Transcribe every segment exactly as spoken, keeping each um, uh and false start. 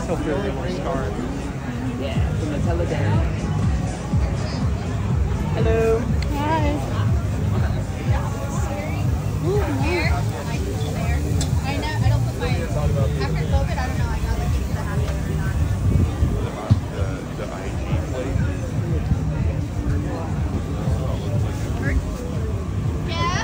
He'll feel a bit more scarred. Yeah, from the telegram. Hello. Hi. Here. I know. I don't put my. After COVID, I don't know. I got like into the habit or not. The, the I G plate. Yeah.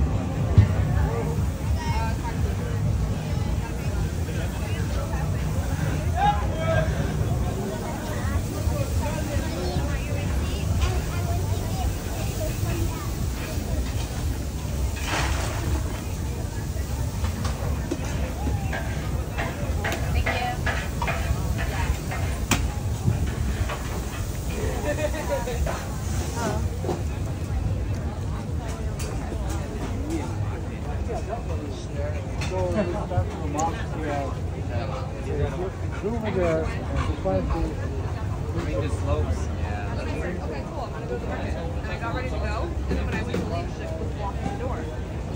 Over there, and just trying to Bring the slopes. Yeah. Okay, cool. I'm gonna go to the market. And I got ready to go, and then when I went to leave, she was walking the door.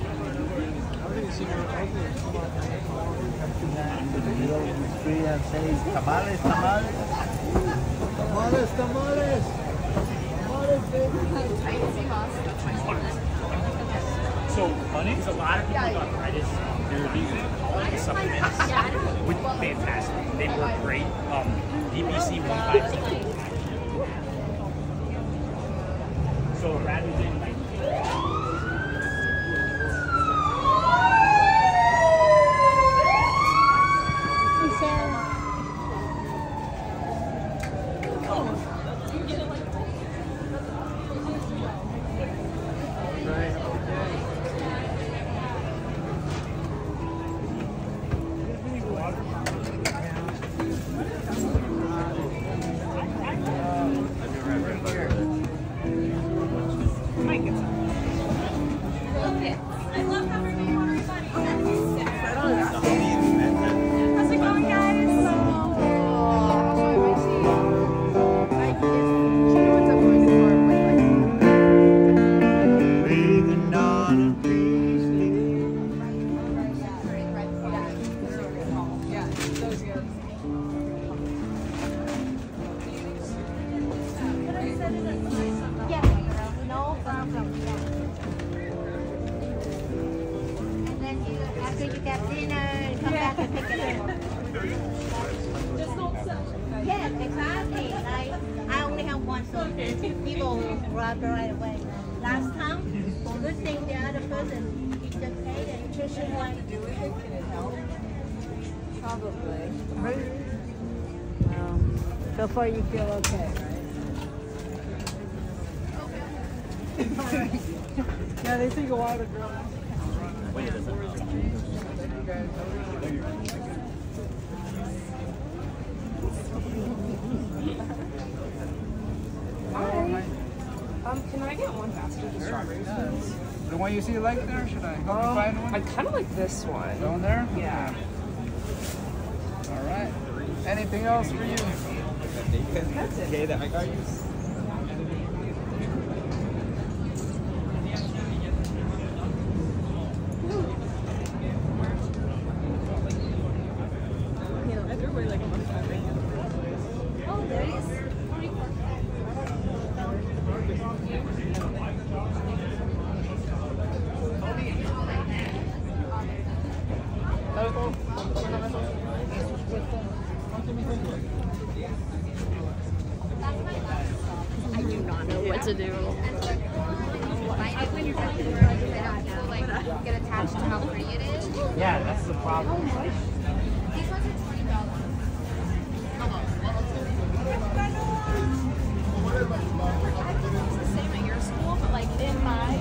and say tamales, tamales, tamales, tamales, tamales, baby. So funny, because a lot of people with arthritis, they're using all the supplements, which is fantastic. They work great. Um, D B C one five seven. So rather than like. So far you feel okay, right? Yeah, they take a while to grow. Hi. Um, can I get one basket of strawberries? The one you see like there? Should I help you Um, find one? I kind of like this one. Down there? Yeah. All right. Anything else for you? That's it. Okay, that I got you. Oh, there is. I do not know what to do. Like, get attached to how pretty it is. Yeah, that's the problem. These ones are twenty dollars. It's the same at your school, but like in my.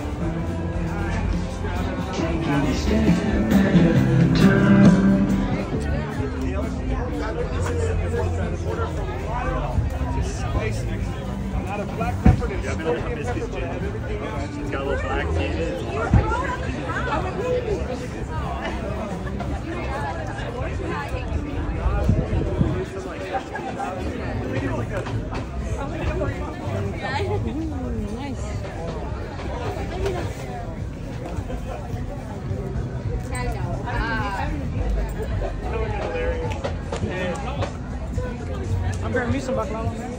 Not a black pepper, it's scorpion pepper, but I have everything else. It's got a little black tea in it. Nice. I know. Uh, me some baklava, man.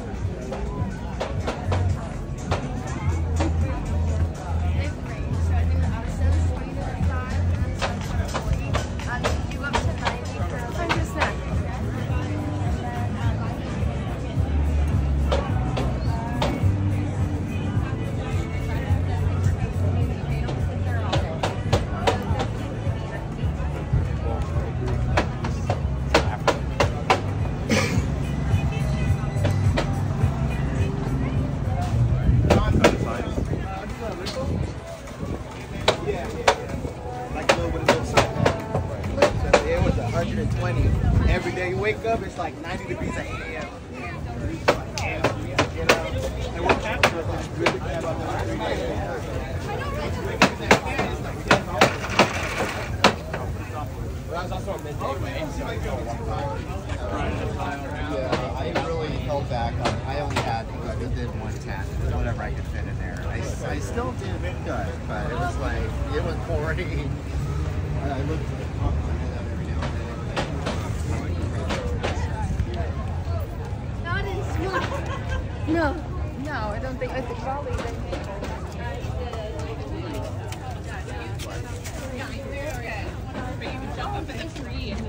Every day you wake up, it's like ninety degrees at A M. And we're captured with really bad about those three days. Yeah, I really held back on, I only had, I did one ten, whatever I could fit in there. I, I still did good, but it was like, it was pouring. I looked at the top of my head every now and then. No, no, I don't think. I think probably they made But you can jump up in the tree and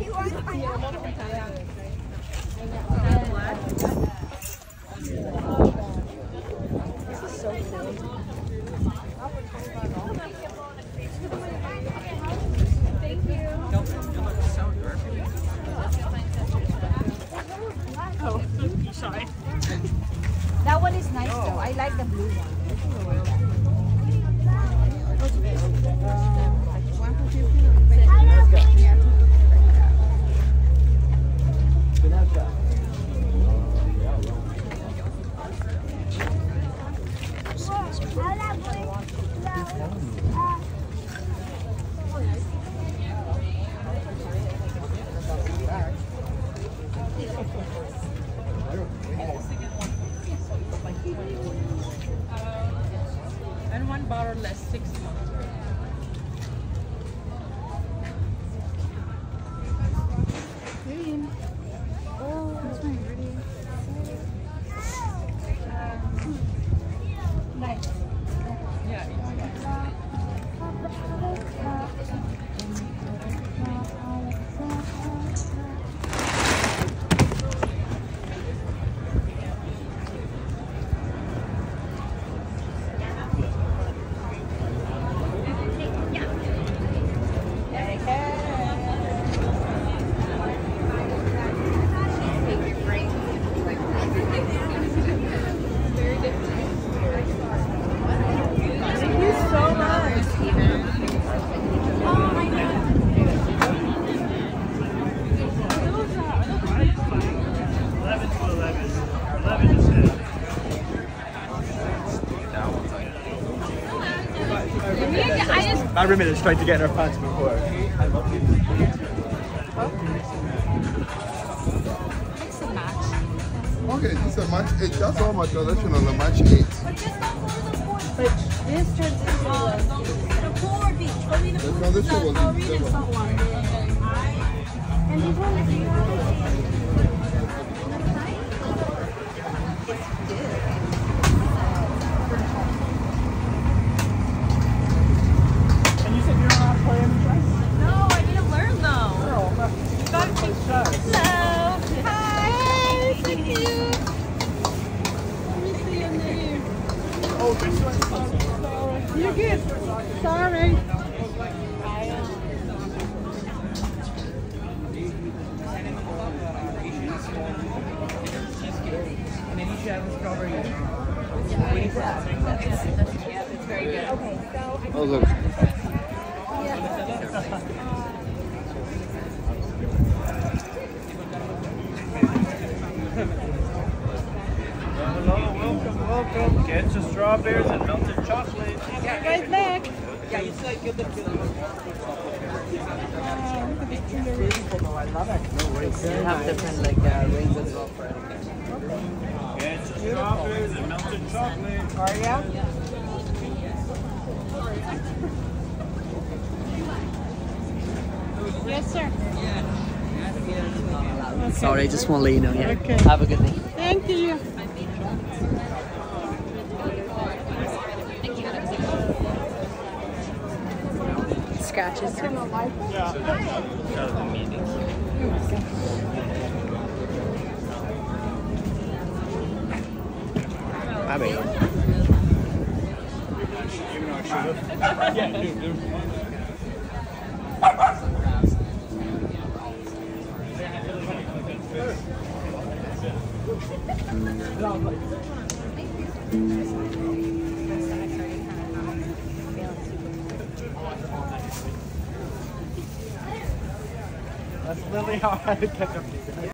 This is so cool. Thank you. oh, sorry. That one is nice though. I like the blue one. And one bottle less six months. Oh, that's my pretty. Nice. Yeah. My roommate is trying to get in her pants before. I love you. Mix and match. Okay, this is a match eight. That's all my traditional, a match eight. But this turns into a... The pool or beach? What do you The traditional was in read silver. And these ones, you And you said you don't know how to play any chess? No, I need to learn though. Girl, you gotta play chess. Hello. Hi. So cute. Let me see your name. Oh, this one's You're good. Sorry. And then you should have a strawberry. It's very good. Okay, so Oh, look. Hello, welcome, welcome. Get your strawberries and melted chocolate. yeah, right back. Yeah, you still give them to I love it. You have different like uh, rings as well for it. Get your strawberries and melted chocolate. Are ya? Yes, sir. Sorry, I just want to let you know. Yeah. Okay. Have a good day. Thank you. Scratches. I mean, Yeah, dude, dude. That's literally how I had to catch up to you.